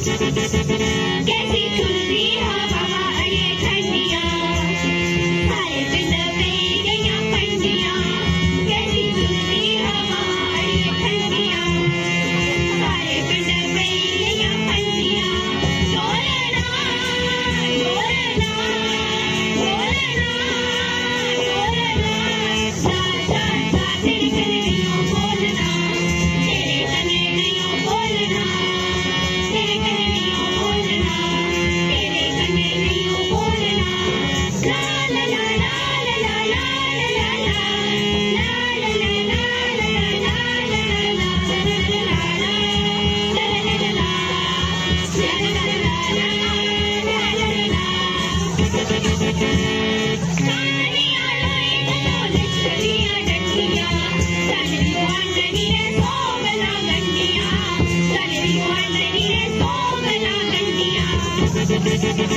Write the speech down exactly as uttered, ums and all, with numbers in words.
कैसी खुलती हवा अड़े ठंडियां सारे पिंड पे गईयां पंडियां कैसी खुलती हवा अड़े ठंडियां सारे पिंड पे गईयां पंडियां ढोलना ढोलना ढोलना ढोलना सा सा सा तेरे कने नहीं बोलना तेरे कने नहीं बोलना तेरे कने नहीं बोलना तेरे कने नहीं बोलना ला ला ला ला ला ला ला ला ला Thank you.